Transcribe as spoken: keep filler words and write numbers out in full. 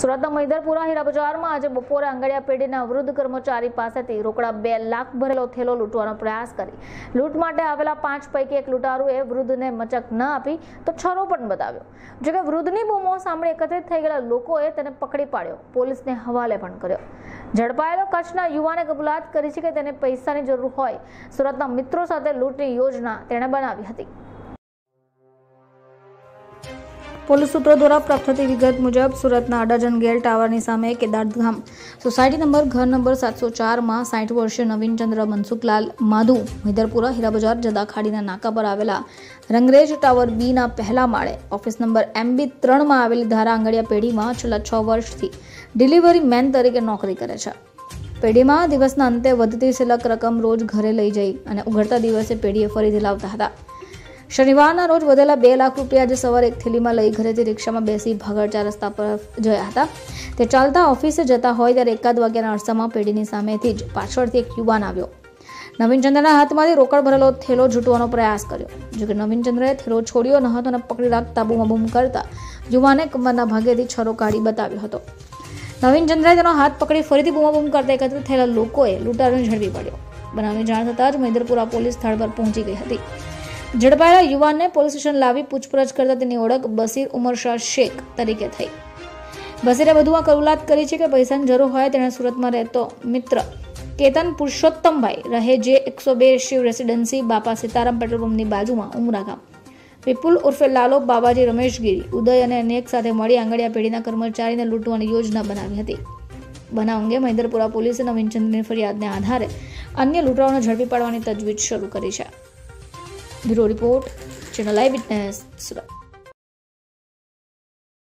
સુરતના મહિધરપુરા હીરા બજારમાં આજે બપોરે આંગળિયા પેઢીના વૃદ્ધ કર્મચારી પાસેથી રોકડા બે લાખ ભરેલો થેલો લૂંટવાનો પ્રયાસ કરી લૂંટ માટે આવેલા પાંચ પૈકી એક લૂંટારુએ વૃદ્ધને મચક ન આપી તો છરો પણ બતાવ્યો। જો કે વૃદ્ધની બૂમો સાંભળી એકત્રિત થઈ ગયેલા લોકોએ તેને પકડી પાડ્યો, પોલીસને હવાલે પણ કર્યો। ઝડપાયેલો કચ્છના યુવાને કબૂલાત કરી છે કે તેને પૈસાની જરૂર હોય સુરતના મિત્રો સાથે લૂંટની યોજના તેણે બનાવી હતી। પોલીસ સૂત્રો દ્વારા પ્રાપ્ત થતી વિગત મુજબ સુરતના અડાજણ ગેલ ટાવરની સામે કેદારધામ સોસાયટી નંબર ઘર નંબર સાતસો ચારમાં સાઠ વર્ષીય નવીનચંદ્ર મનસુખલાલ માધુ મહિધરપુરા હીરા બજાર જદા ખાડીના નાકા પર આવેલા રંગરેજ ટાવર બીના પહેલા માળે ઓફિસ નંબર એમબી ત્રણમાં આવેલી ધારા આંગળિયા પેઢીમાં છેલ્લા છ વર્ષથી ડિલિવરી મેન તરીકે નોકરી કરે છે। પેઢીમાં દિવસના અંતે વધતી સિલક રકમ રોજ ઘરે લઈ જઈ અને ઉઘડતા દિવસે પેઢીએ ફરીથી લાવતા હતા। શનિવારના રોજ વધેલા બે લાખ રૂપિયા આજે સવારે એક થેલીમાં લઈ ઘરેથી રિક્ષામાં બેસી ભાગળચા રસ્તા પર ગયા હતા। તે ચાલતા ઓફિસે જતા હોય ત્યારે એકાદ વાગ્યાના અરસામાં પેઢીની સામેથી જ પાછળથી એક યુવાન આવ્યો। નવીનચંદ્રના હાથમાંથી રોકડ ભરેલો થેલો ઝૂંટવાનો પ્રયાસ કર્યો। જોકે નવીનચંદ્રએ થેલો છોડ્યો ન હતો અને પકડી રાખતા બૂમા બૂમ કરતા યુવાને કમરના ભાગેથી છરો કાઢી બતાવ્યો હતો। નવીનચંદ્રએ તેનો હાથ પકડી ફરીથી બૂમા બૂમ કરતા એકત્રિત થયેલા લોકોએ લૂંટારૂને ઝડપી પાડ્યો। બનાવની જાણ થતાં જ મહિધરપુરા પોલીસ સ્થળ પર પહોંચી ગઈ હતી। ઝડપાયેલા યુવાનને પોલીસ સ્ટેશન લાવી પૂછપરછ કરતા તેની ઓળખ બસીર ઉમર શાહ શેખ તરીકે થઈ। બસીરે વધુમાં કબૂલાત કરી છે કે પૈસાની જરૂર હોય તેણે સુરતમાં રહેતો મિત્ર કેતન પુરુષોત્તમભાઈ રહે જે એકસો બે શિવ રેસિડેન્સી બાપા સીતારામ પેટ્રોલ પંપની બાજુમાં ઉમરા ગામ વિપુલ ઉર્ફે લાલો બાબાજી રમેશગીરી ઉદય અને અનેક સાથે મળી આંગળિયા પેઢીના કર્મચારીને લૂંટવાની યોજના બનાવી હતી। બનાવ અંગે મહિધરપુરા પોલીસે નવીનચંદ્રની ફરિયાદને આધારે અન્ય લૂંટારોને ઝડપી પાડવાની તજવીજ શરૂ કરી છે। Bureau report, channel I witness, Surat.